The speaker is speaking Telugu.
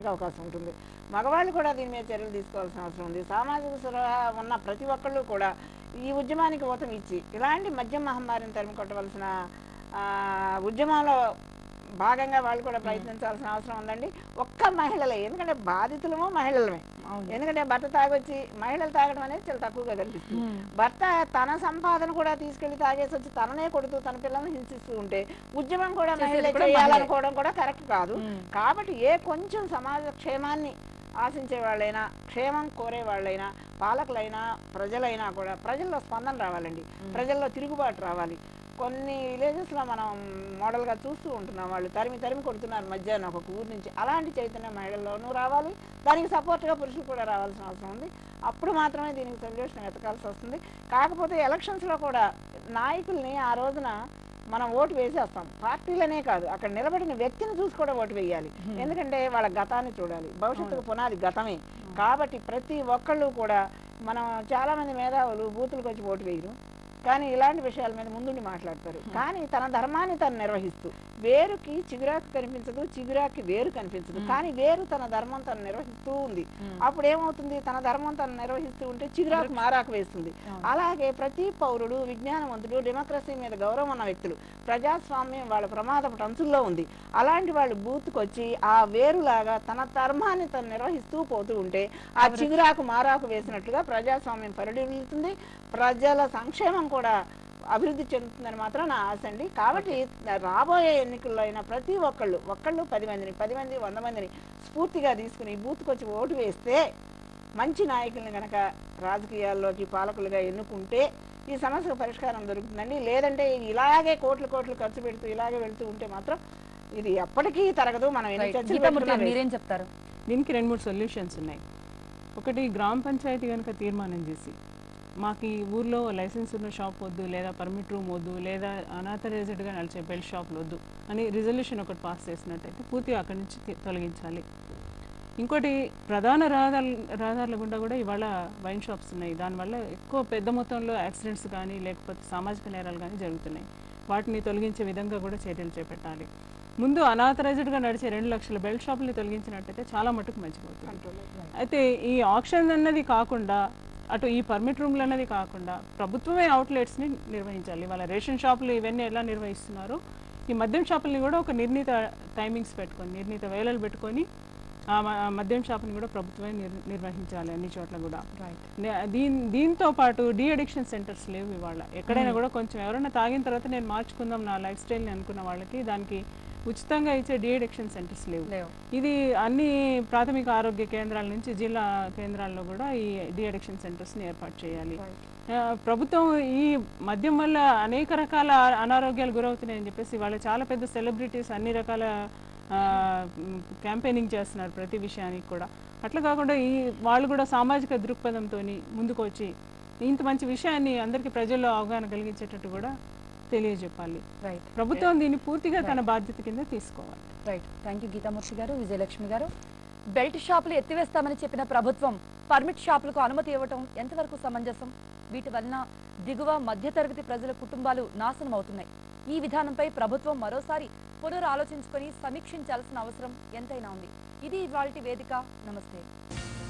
అవకాశం ఉంటుంది. మగవాళ్ళు కూడా దీని మీద చర్యలు తీసుకోవాల్సిన అవసరం ఉంది. సామాజిక స్పృహ ఉన్న ప్రతి ఒక్కళ్ళు కూడా ఈ ఉద్యమానికి ఊతం ఇచ్చి ఇలాంటి మద్యం మహమ్మారిని తరిమి కొట్టవలసిన ఉద్యమంలో భాగంగా వాళ్ళు కూడా ప్రయత్నించాల్సిన అవసరం ఉందండి. ఒక్క మహిళలే, ఎందుకంటే బాధితులము మహిళలమే. ఎందుకంటే భర్త తాగొచ్చి మహిళలు తాగడం అనేది చాలా తక్కువగా కనిపిస్తుంది. భర్త తన సంపాదన కూడా తీసుకెళ్లి తాగేసి వచ్చి తననే కొడుతూ తన పిల్లల్ని హింసిస్తూ ఉంటే ఉద్యమం కూడా మహిళలే చేయాలనుకోవడం కూడా కరెక్ట్ కాదు. కాబట్టి కొంచెం సమాజ క్షేమాన్ని ఆశించే వాళ్ళైనా, క్షేమం కోరే వాళ్ళైనా, పాలకులైనా, ప్రజలైనా కూడా ప్రజల్లో స్పందన రావాలండి. ప్రజల్లో తిరుగుబాటు రావాలి. కొన్ని విలేజెస్లో మనం మోడల్గా చూస్తూ ఉంటున్నాం, వాళ్ళు తరిమి కొడుతున్నారు మధ్యాహ్నం ఒక ఊరు నుంచి. అలాంటి చైతన్యం మహిళల్లోనూ రావాలి. దానికి సపోర్ట్గా పురుషులు కూడా రావాల్సిన అవసరం ఉంది. అప్పుడు మాత్రమే దీనికి సొల్యూషన్ వెతకాల్సి వస్తుంది. కాకపోతే ఎలక్షన్స్లో కూడా నాయకుల్ని ఆ రోజున మనం ఓటు వేసేస్తాం. పార్టీలనే కాదు, అక్కడ నిలబడిన వ్యక్తిని చూసి కూడా ఓటు వేయాలి. ఎందుకంటే వాళ్ళ గతాన్ని చూడాలి. భవిష్యత్తుకు పునాది గతమే. కాబట్టి ప్రతి ఒక్కళ్ళు కూడా, మనం చాలామంది మేధావులు బూతులకు వచ్చి ఓటు వేయరు, కానీ ఇలాంటి విషయాల మీద ముందుండి మాట్లాడతారు. కానీ తన ధర్మాన్ని తను నిర్వహిస్తూ, వేరుకి చిగురాకు కనిపించదు, చిగురాకి వేరు కనిపించదు, కానీ వేరు తన ధర్మం తను నిర్వహిస్తూ ఉంది. అప్పుడు ఏమవుతుంది, తన ధర్మం తను నిర్వహిస్తూ ఉంటే చిగురాకు మారాకు వేస్తుంది. అలాగే ప్రతి పౌరుడు విజ్ఞానవంతుడు, డెమోక్రసీ మీద గౌరవం ఉన్న వ్యక్తులు, ప్రజాస్వామ్యం వాళ్ళ ప్రమాదపు అంచుల్లో ఉంది. అలాంటి వాళ్ళు బూత్కు వచ్చి ఆ వేరులాగా తన ధర్మాన్ని తను నిర్వహిస్తూ పోతూ ఉంటే ఆ చిగురాకు మారాకు వేసినట్లుగా ప్రజాస్వామ్యం పరిడిల్లుతుంది. ప్రజల సంక్షేమం కూడా అభివృద్ధి చెందుతుందని మాత్రం నా ఆశ అండి. కాబట్టి రాబోయే ఎన్నికల్లో అయినా ప్రతి ఒక్కళ్ళు 10 మంది 100 మందిని స్ఫూర్తిగా తీసుకుని బూత్కి వచ్చి ఓటు వేస్తే, మంచి నాయకుల్ని కనుక రాజకీయాల్లోకి పాలకులుగా ఎన్నుకుంటే ఈ సమస్యకు పరిష్కారం దొరుకుతుందండి. లేదంటే ఇలాగే కోట్లు ఖర్చు పెడుతూ ఇలాగే వెళ్తూ ఉంటే మాత్రం ఇది ఎప్పటికీ తరగదు. మనం మీరేం చెప్తారు? దీనికి 2-3 సొల్యూషన్స్ ఉన్నాయి. ఒకటి, గ్రామ పంచాయతీ కనుక తీర్మానం చేసి మాకు ఈ ఊర్లో లైసెన్స్ ఉన్న షాప్ వద్దు, లేదా పర్మిట్ రూమ్ వద్దు, లేదా అనాథరైజ్డ్గా నడిచే బెల్ట్ షాప్లు వద్దు అని రిజల్యూషన్ ఒకటి పాస్ చేసినట్టయితే పూర్తిగా అక్కడి నుంచి తొలగించాలి. ఇంకోటి, ప్రధాన రహదారుల గుండా కూడా ఇవాళ వైన్ షాప్స్ ఉన్నాయి. దానివల్ల ఎక్కువ పెద్ద మొత్తంలో యాక్సిడెంట్స్ కానీ లేకపోతే సామాజిక నేరాలు కానీ జరుగుతున్నాయి. వాటిని తొలగించే విధంగా కూడా చర్యలు చేపట్టాలి. ముందు అనాథరైజ్డ్గా నడిచే 2 లక్షల బెల్ట్ షాపుల్ని తొలగించినట్టయితే చాలా మటుకు మంచిపోతుంది. అయితే ఈ ఆక్షన్ అన్నది కాకుండా, అటు ఈ పర్మిట్ రూమ్లు అన్నది కాకుండా ప్రభుత్వమే అవుట్లెట్స్ని నిర్వహించాలి. వాళ్ళ రేషన్ షాపులు ఇవన్నీ ఎలా నిర్వహిస్తున్నారో ఈ మద్యం షాపుల్ని కూడా ఒక నిర్ణీత టైమింగ్స్ పెట్టుకొని, నిర్ణీత వేళలు పెట్టుకొని ఆ మద్యం షాపుని కూడా ప్రభుత్వమే నిర్వహించాలి అన్ని చోట్ల కూడా. దీంతో పాటు డీ అడిక్షన్ సెంటర్స్ లేవు ఇవాళ. ఎక్కడైనా కూడా కొంచెం ఎవరైనా తాగిన తర్వాత నేను మార్చుకుందాం నా లైఫ్ స్టైల్ని అనుకున్న వాళ్ళకి దానికి ఉచితంగా ఇచ్చే డీ అడిక్షన్ సెంటర్స్ లేవు. ఇది అన్ని ప్రాథమిక ఆరోగ్య కేంద్రాల నుంచి జిల్లా కేంద్రాల్లో కూడా ఈ డీ అడిక్షన్ సెంటర్స్ని ఏర్పాటు చేయాలి. ప్రభుత్వం ఈ మద్యం వల్ల అనేక రకాల అనారోగ్యాలు గురవుతున్నాయని చెప్పేసి వాళ్ళు చాలా పెద్ద సెలబ్రిటీస్ అన్ని రకాల క్యాంపెయినింగ్ చేస్తున్నారు ప్రతి విషయానికి కూడా. అట్లా కాకుండా వాళ్ళు కూడా సామాజిక దృక్పథంతో ముందుకు వచ్చి ఇంత మంచి విషయాన్ని అందరికీ ప్రజల్లో అవగాహన కలిగించేటట్టు కూడా తెలియజెప్పాలి. ప్రభుత్వం దీన్ని పూర్తిగా తన బాధ్యత కింద తీసుకోవాలి. రైట్. థ్యాంక్ యూ గీతామూర్తి గారు, విజయలక్ష్మి గారు. బెల్ట్ షాపులు ఎత్తివేస్తామని చెప్పిన ప్రభుత్వం పర్మిట్ షాపులకు అనుమతి ఇవ్వటం ఎంతవరకు సమంజసం? వీటి వలన దిగువ మధ్యతరగతి ప్రజల కుటుంబాలు నాశనం అవుతున్నాయి. ఈ విధానంపై ప్రభుత్వం మరోసారి పునరాలోచించుకొని సమీక్షించాల్సిన అవసరం ఎంతైనా ఉంది. ఇది ఇవాల్టి వేదిక. నమస్తే.